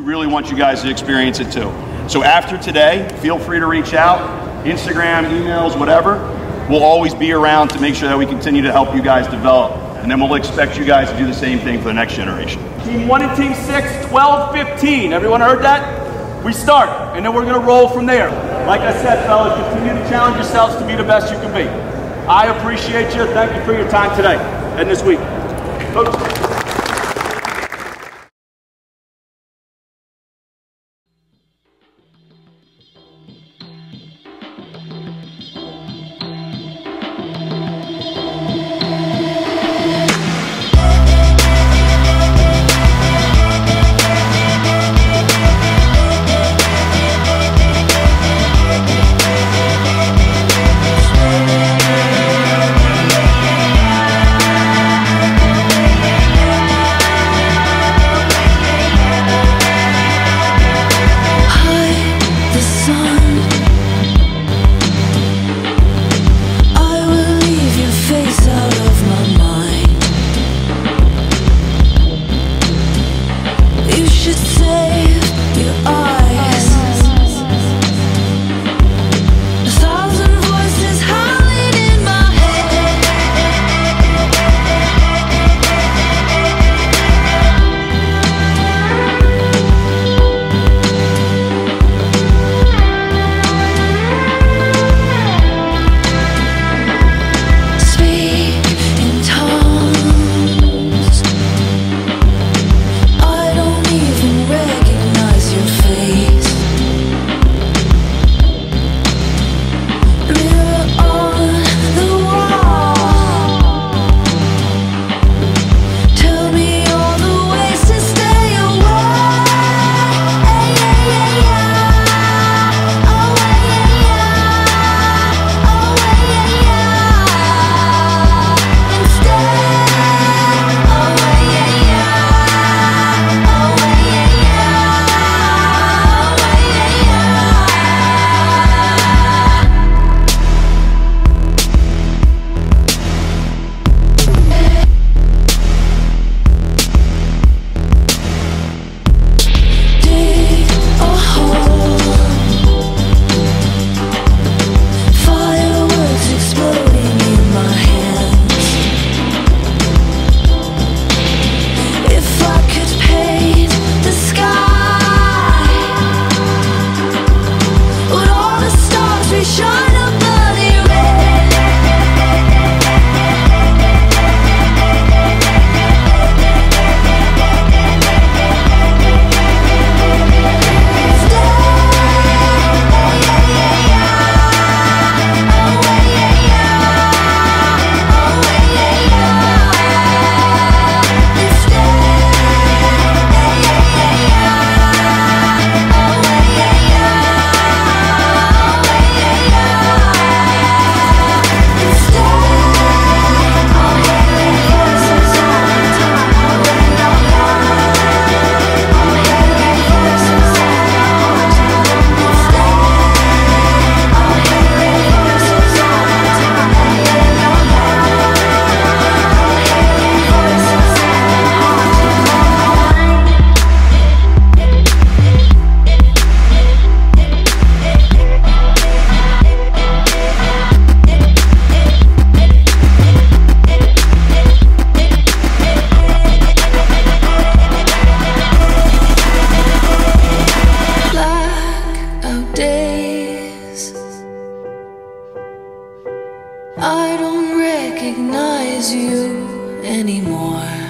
really want you guys to experience it too. So after today, feel free to reach out, Instagram, emails, whatever. We'll always be around to make sure that we continue to help you guys develop. And then we'll expect you guys to do the same thing for the next generation. Team 1 and Team 6, 12-15. Everyone heard that? We start, and then we're going to roll from there. Like I said, fellas, continue to challenge yourselves to be the best you can be. I appreciate you. Thank you for your time today and this week. Coach. I don't recognize you anymore.